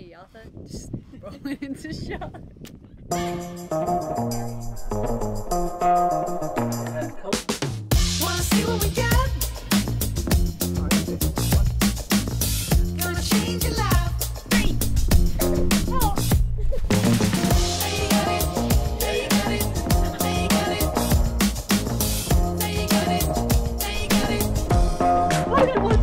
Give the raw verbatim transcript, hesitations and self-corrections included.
Hey, Arthur. Just rolling into shot. Wanna see what we got? Gonna change your life. Hey. Oh. There you got it. There you got it. There you got it. There you got it. There you got it.